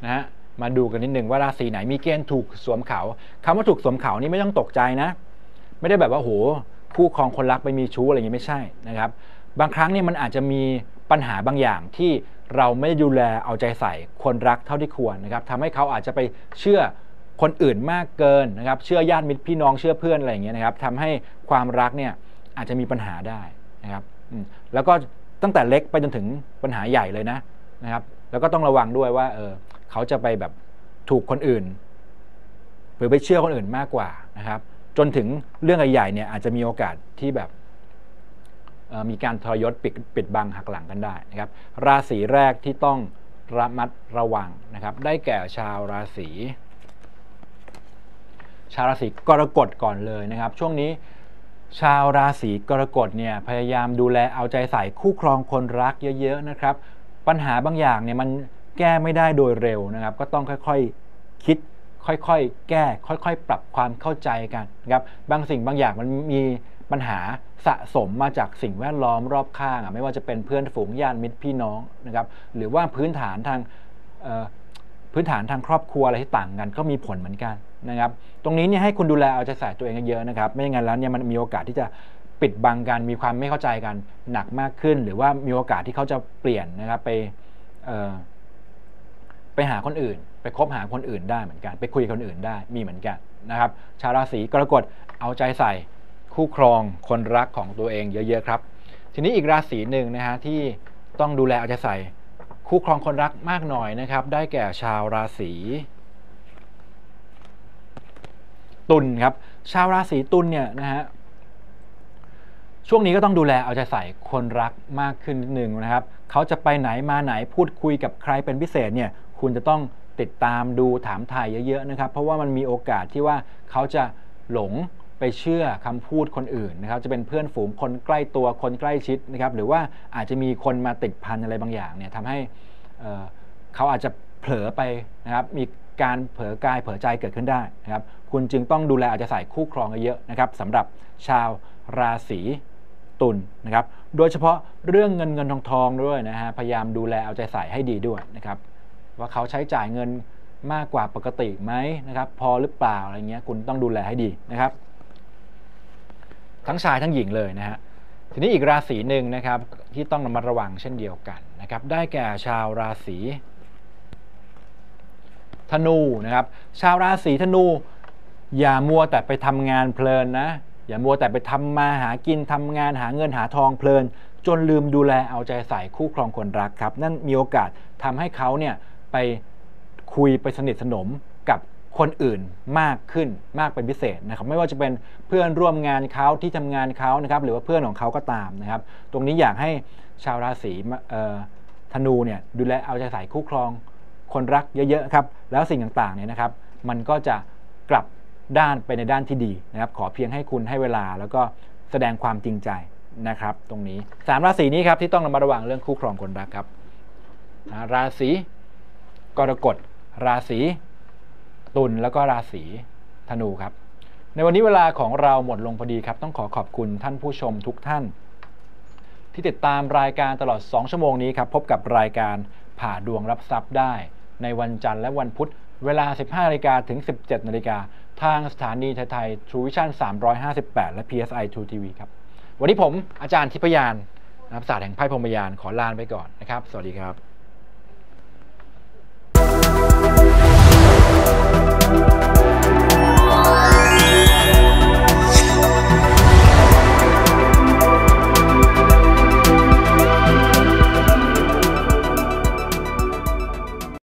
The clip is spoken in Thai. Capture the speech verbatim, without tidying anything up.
นะฮะมาดูกันนิดหนึ่งว่าราศีไหนมีเกณฑ์ถูกสวมเขาคำว่าถูกสวมเขานี่ไม่ต้องตกใจนะไม่ได้แบบว่าโหคู่ครองคนรักไปมีชู้อะไรอย่างนี้ไม่ใช่นะครับบางครั้งเนี่ยมันอาจจะมีปัญหาบางอย่างที่เราไม่ได้ดูแลเอาใจใส่คนรักเท่าที่ควรนะครับทำให้เขาอาจจะไปเชื่อคนอื่นมากเกินนะครับเชื่อญาติมิตรพี่น้องเชื่อเพื่อนอะไรอย่างเงี้ยนะครับทำให้ความรักเนี่ยอาจจะมีปัญหาได้นะครับแล้วก็ตั้งแต่เล็กไปจนถึงปัญหาใหญ่เลยนะนะครับแล้วก็ต้องระวังด้วยว่าเออเขาจะไปแบบถูกคนอื่นหรือไปเชื่อคนอื่นมากกว่านะครับจนถึงเรื่องใหญ่ๆเนี่ยอาจจะมีโอกาสที่แบบมีการทรยศปิดปิดบังหักหลังกันได้นะครับราศีแรกที่ต้องระมัดระวังนะครับได้แก่ชาวราศีชาวราศีกรกฎก่อนเลยนะครับช่วงนี้ชาวราศีกรกฎเนี่ยพยายามดูแลเอาใจใส่คู่ครองคนรักเยอะๆนะครับปัญหาบางอย่างเนี่ยมันแก้ไม่ได้โดยเร็วนะครับก็ต้องค่อยๆคิดค่อยๆแก้ค่อยๆปรับความเข้าใจกันนะครับบางสิ่งบางอย่างมันมีปัญหาสะสมมาจากสิ่งแวดล้อมรอบข้างไม่ว่าจะเป็นเพื่อนฝูงญาติมิตรพี่น้องนะครับหรือว่าพื้นฐานทางพื้นฐานทางครอบครัวอะไรที่ต่างกันก็มีผลเหมือนกันนะครับตรงนี้เนี่ยให้คุณดูแลเอาใจใส่ตัวเองเยอะๆนะครับไม่อย่างนั้นแล้วเนี่ยมันมีโอกาสที่จะปิดบังกันมีความไม่เข้าใจกันหนักมากขึ้นหรือว่ามีโอกาสที่เขาจะเปลี่ยนนะครับไปไปหาคนอื่นไปคบหาคนอื่นได้เหมือนกันไปคุยกับคนอื่นได้มีเหมือนกันนะครับชาวราศีกรกฎเอาใจใส่คู่ครองคนรักของตัวเองเยอะๆครับทีนี้อีกราศีหนึ่งนะฮะที่ต้องดูแลเอาใจใส่คู่ครองคนรักมากหน่อยนะครับได้แก่ชาวราศีตุลครับชาวราศีตุลเนี่ยนะฮะช่วงนี้ก็ต้องดูแลเอาใจใส่คนรักมากขึ้นนิดนึงนะครับเขาจะไปไหนมาไหนพูดคุยกับใครเป็นพิเศษเนี่ยคุณจะต้องติดตามดูถามถ่ายเยอะๆนะครับเพราะว่ามันมีโอกาสที่ว่าเขาจะหลงไปเชื่อคำพูดคนอื่นนะครับจะเป็นเพื่อนฝูงคนใกล้ตัวคนใกล้ชิดนะครับหรือว่าอาจจะมีคนมาติดพันอะไรบางอย่างเนี่ยทำให้เอ่อเขาอาจจะเผลอไปนะครับมีการเผลอกายเผลอใจเกิดขึ้นได้นะครับคุณจึงต้องดูแลเอาใจใส่คู่ครองเยอะๆนะครับสำหรับชาวราศีตุลนะครับโดยเฉพาะเรื่องเงินเงินทองทองด้วยนะฮะพยายามดูแลเอาใจใส่ให้ดีด้วยนะครับว่าเขาใช้จ่ายเงินมากกว่าปกติไหมนะครับพอหรือเปล่าอะไรเงี้ยคุณต้องดูแลให้ดีนะครับทั้งชายทั้งหญิงเลยนะฮะทีนี้อีกราศีหนึ่งนะครับที่ต้องระมัดระวังเช่นเดียวกันนะครับได้แก่ชาวราศีธนูนะครับชาวราศีธนูอย่ามัวแต่ไปทำงานเพลินนะอย่ามัวแต่ไปทำมาหากินทำงานหาเงินหาทองเพลินจนลืมดูแลเอาใจใส่คู่ครองคนรักครับนั่นมีโอกาสทำให้เขาเนี่ยไปคุยไปสนิทสนมกับคนอื่นมากขึ้นมากเป็นพิเศษนะครับไม่ว่าจะเป็นเพื่อนร่วมงานเขาที่ทำงานเขานะครับหรือว่าเพื่อนของเขาก็ตามนะครับตรงนี้อยากให้ชาวราศีธนูเนี่ยดูแลเอาใจใส่คู่ครองคนรักเยอะๆครับแล้วสิ่งต่างๆเนี่ยนะครับมันก็จะกลับด้านไปในด้านที่ดีนะครับขอเพียงให้คุณให้เวลาแล้วก็แสดงความจริงใจนะครับตรงนี้สามราศีนี้ครับที่ต้องระมัดระวังเรื่องคู่ครองคนรักครับราศีกรกฎราศีตุลแล้วก็ราศีธนูครับในวันนี้เวลาของเราหมดลงพอดีครับต้องขอขอบคุณท่านผู้ชมทุกท่านที่ติดตามรายการตลอดสองชั่วโมงนี้ครับพบกับรายการผ่าดวงรับทรัพย์ได้ในวันจันทร์และวันพุธเวลา สิบห้านาฬิกา ถึง สิบเจ็ดนาฬิกาทางสถานีไทยๆ True Vision สามร้อยห้าสิบแปดและ พี เอส ไอ True ที วี ครับวันนี้ผมอาจารย์ทิพยานนักศาสตร์แห่งไพ่พรหมยานขอลาไปก่อนนะครับสวัสดีครับ